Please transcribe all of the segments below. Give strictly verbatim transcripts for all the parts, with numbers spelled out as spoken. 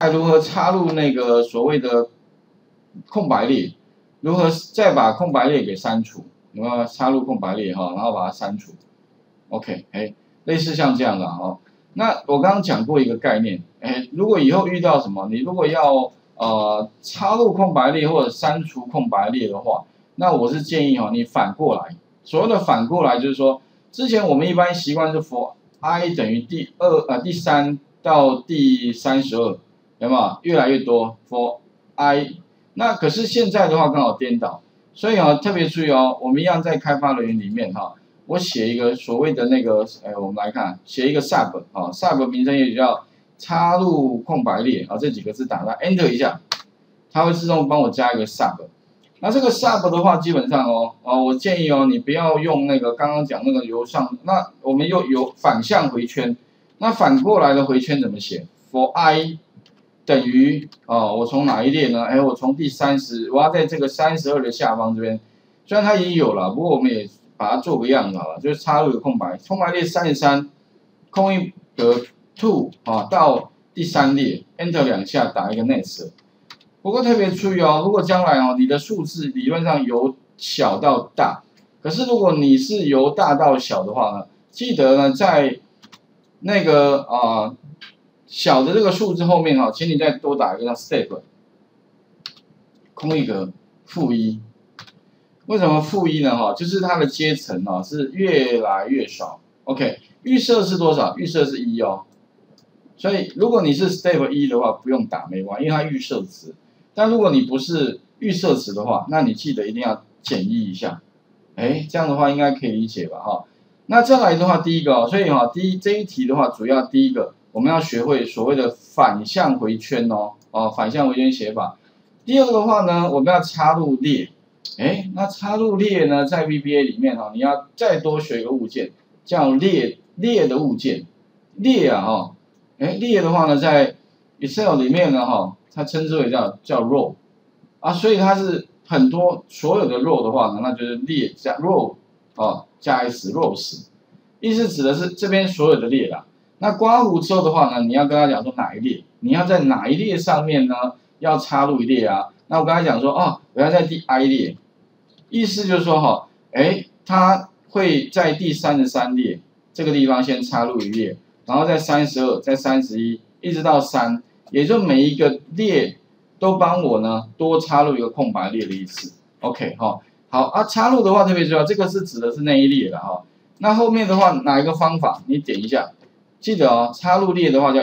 该如何插入那个所谓的空白列，如何再把空白列给删除，有没有插入空白列哈，然后把它删除 ，OK， 哎，类似像这样的哈。那我刚刚讲过一个概念，哎，如果以后遇到什么，你如果要呃插入空白列或者删除空白列的话，那我是建议哈，你反过来，所谓的反过来就是说，之前我们一般习惯是 for i 等于第二呃第三到第三十二。有没有越来越多 for i？ 那可是现在的话刚好颠倒，所以啊特别注意哦，我们一样在开发人员里面哈，我写一个所谓的那个，哎，我们来看，写一个 sub 啊 ，sub 名称也叫插入空白列啊，这几个字打在 enter 一下，它会自动帮我加一个 sub。那这个 sub 的话，基本上哦，哦，我建议哦，你不要用那个刚刚讲那个由上，那我们又由反向回圈，那反过来的回圈怎么写 ？for i 等于哦，我从哪一列呢？哎，我从第三十，我要在这个三十二的下方这边，虽然它已经有了，不过我们也把它做个样子好了，就是插入一个空白，空白列三十三，空一格 two 啊，到第三列 ，enter 两下打一个 next。不过特别注意哦，如果将来哦，你的数字理论上由小到大，可是如果你是由大到小的话呢，记得呢在那个啊。呃小的这个数字后面哈，请你再多打一个叫 step， 空一格负一。为什么负一呢？哈，就是它的阶层啊是越来越少。OK， 预设是多少？预设是一哦。所以如果你是 step 一的话，不用打没关系，因为它预设值。但如果你不是预设值的话，那你记得一定要减一一下。哎，这样的话应该可以理解吧？哈。那再来的话，第一个哦，所以哈，第一这一题的话，主要第一个。我们要学会所谓的反向回圈哦，哦，反向回圈写法。第二个的话呢，我们要插入列，哎，那插入列呢，在 V B A 里面哈、哦，你要再多学一个物件，叫列列的物件，列啊哈、哦，哎，列的话呢，在 Excel 里面呢哈、哦，它称之为叫叫 row， 啊，所以它是很多所有的 row 的话呢，那就是列加 row 哦加 s rows， 意思指的是这边所有的列啦。那刮弧之后的话呢，你要跟他讲说哪一列，你要在哪一列上面呢，要插入一列啊。那我刚才讲说，哦，我要在第 i 列，意思就是说哈，哎，它会在第三十三列这个地方先插入一列，然后在三十二、在三十一，一直到三，也就每一个列都帮我呢多插入一个空白列的意思。OK 哈，好啊，插入的话特别重要，这个是指的是那一列了哈。那后面的话哪一个方法？你点一下。记得哦，插入列的话叫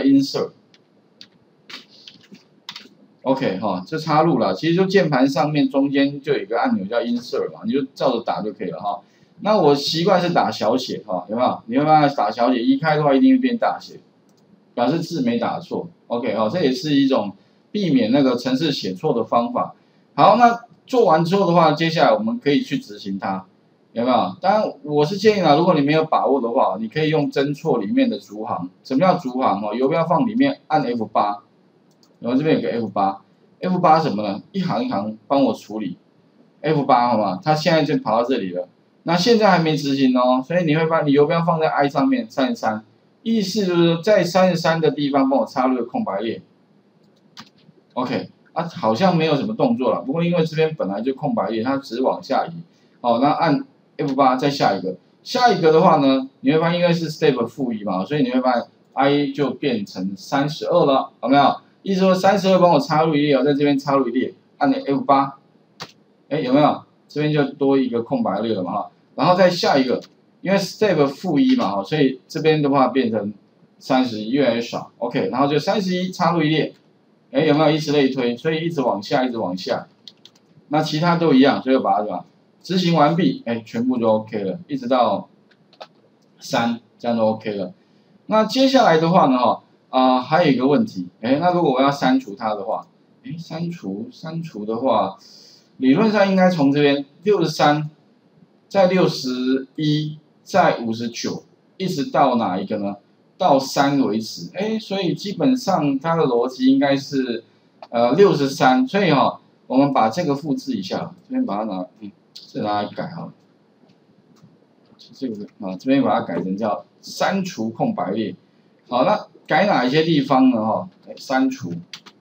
insert。OK 哈、哦，这插入了，其实就键盘上面中间就有一个按钮叫 insert 嘛，你就照着打就可以了哈、哦。那我习惯是打小写哈、哦，有没有？你会发现打小写，移开的话一定会变大写，表示字没打错。OK 哦，这也是一种避免那个程式写错的方法。好，那做完之后的话，接下来我们可以去执行它。有没有？当然，我是建议啦，如果你没有把握的话，你可以用侦错里面的逐行。什么叫逐行哦？游标放里面按 F 八， 然后这边有个 F 八， F 八 什么呢？一行一行帮我处理 F 八 好吗？它现在就跑到这里了，那现在还没执行哦，所以你会把你游标放在 I 上面三十三，意思就是在三十三的地方帮我插入个空白列。OK， 啊，好像没有什么动作了，不过因为这边本来就空白列，它只是往下移。好，那按F 八 再下一个，下一个的话呢，你会发现因为是 step 负一嘛，所以你会发现 i 就变成三十二了，有没有？意思说三十二帮我插入一列，我在这边插入一列，按 F 八， 哎，有没有？这边就多一个空白列了嘛哈，然后再下一个，因为 step 负一嘛哈，所以这边的话变成三十一，越来越少 ，OK， 然后就三十一插入一列，哎，有没有？以此类推，所以一直往下，一直往下，那其他都一样，所以我把它什么？执行完毕，哎，全部就 OK 了，一直到三，这样都 OK 了。那接下来的话呢，哈啊、呃，还有一个问题，哎，那如果我要删除它的话，哎，删除删除的话，理论上应该从这边六十三，在六十一，在五十九，一直到哪一个呢？到三为止，哎，所以基本上它的逻辑应该是呃六十三，所以哈、哦，我们把这个复制一下，这边把它拿，嗯。这拿来改好了，这个啊这边把它改成叫删除空白列。好，那改哪一些地方呢？哈，删除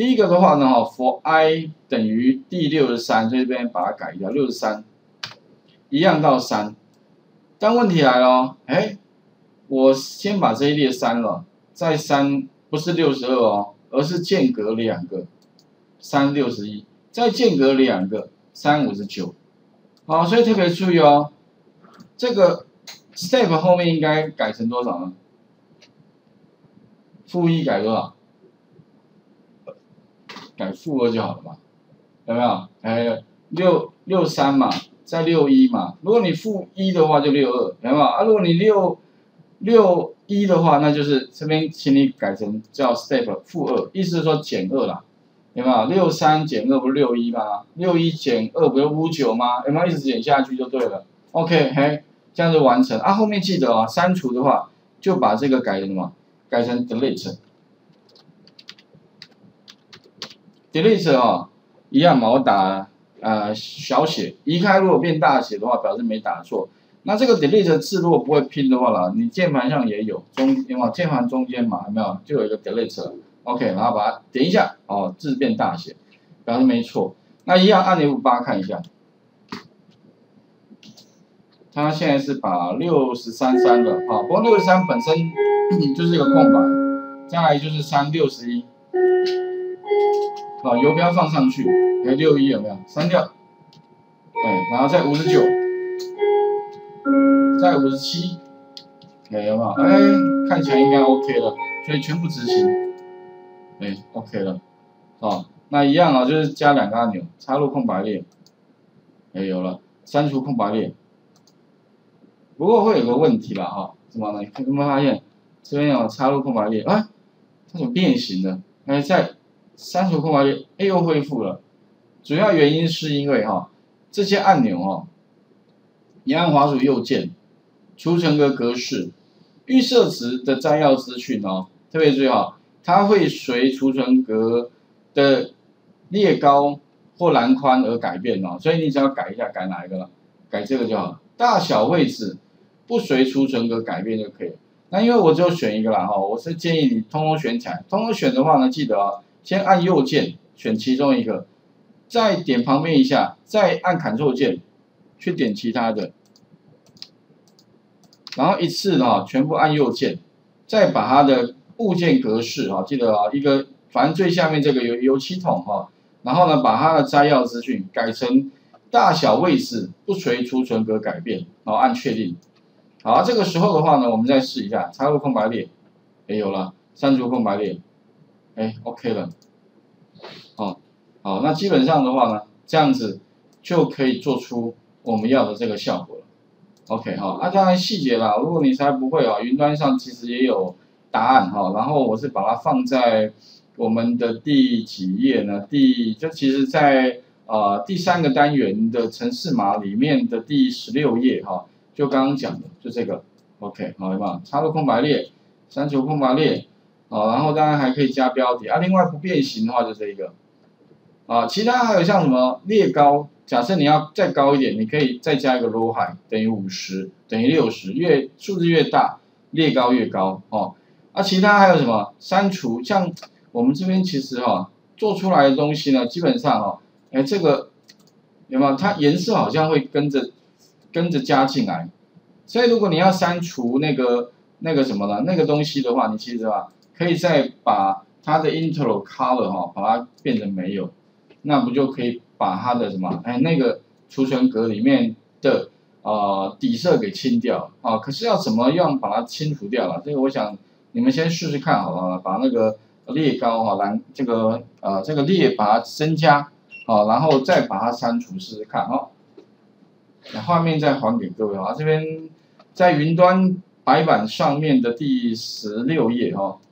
第一个的话呢，哈 ，for i 等于第六十三，所以这边把它改掉，六十三，一样到三。但问题来了哦，哎，我先把这一列删了，再删不是六十二哦，而是间隔两个，三六十一，再间隔两个，三五十九。好，所以特别注意哦，这个 step 后面应该改成多少呢？负一改多少？改负二就好了嘛，有没有？哎，六六三嘛，再六一嘛。如果你负一的话就六二，有没有？啊，如果你六六一的话，那就是这边请你改成叫 step 负二，意思是说减二啦，有没有？六三减二不是六一吗？六一减二不是五九吗？有没有？一直减下去就对了。OK， 嘿，这样就完成啊。后面记得啊，删除的话就把这个改成什么？改成 delete。delete 哦，一样嘛，我打呃小写，移开如果变大写的话，表示没打错。那这个 delete 字如果不会拼的话啦，你键盘上也有中，有没有？键盘中间嘛，有没有？就有一个 delete。OK， 然后把它点一下，哦，字变大写，表示没错。那一样按 F 八 看一下，它现在是把六十三删了啊，不过六十三本身就是一个空白，再来就是删六十一。啊，游标放上去，哎，六一有没有？删掉，哎，然后再五十九，再五十七，哎，有没有？哎，看起来应该 OK 了，所以全部执行，哎 ，OK 了，哦，那一样啊，就是加两个按钮，插入空白列，哎，有了，删除空白列。不过会有个问题啦，哈，什么呢？有没有发现这边有插入空白列？啊，它怎么变形了？哎，在删除空白列，哎又恢复了。主要原因是因为哈，这些按钮哈，你按滑鼠右键，储存个格式，预设值的摘要资讯哦，特别注意哈，它会随储存格的列高或栏宽而改变哦，所以你只要改一下，改哪一个了？改这个就好。大小位置不随储存格改变就可以了。那因为我只有选一个啦哈，我是建议你通通选起来。通通选的话呢，记得啊，先按右键选其中一个，再点旁边一下，再按 Ctrl 键去点其他的，然后一次呢全部按右键，再把它的物件格式啊，记得啊，一个反正最下面这个油油漆桶哈，然后呢把它的摘要资讯改成大小位置不随储存格改变，然后按确定。好，这个时候的话呢，我们再试一下，插入空白列，哎有了，删除空白列，哎 OK 了，哦，好，那基本上的话呢，这样子就可以做出我们要的这个效果了。OK 哈，啊当然细节啦，如果你实在不会啊，云端上其实也有答案哈，然后我是把它放在我们的第几页呢？第就其实在呃第三个单元的程式码里面的第十六页哈。就刚刚讲的，就这个 ，OK， 好，有没有？插入空白列，删除空白列，好，然后当然还可以加标题啊。另外不变形的话就这一个，啊，其他还有像什么列高，假设你要再高一点，你可以再加一个 row height 等于五十，等于六十，越数字越大，列高越高哦。啊，其他还有什么删除？像我们这边其实哈、哦、做出来的东西呢，基本上哦，哎这个有没有？它颜色好像会跟着。跟着加进来，所以如果你要删除那个那个什么呢，那个东西的话，你其实啊可以再把它的 intro color 哈、哦，把它变成没有，那不就可以把它的什么哎那个储存格里面的呃底色给清掉啊？可是要怎么样把它清除掉了？这个我想你们先试试看好了，把那个列高哈蓝这个呃这个列把它增加好、啊，然后再把它删除试试看哈。哦那画面再还给各位啊，这边在云端白板上面的第十六页哈、哦，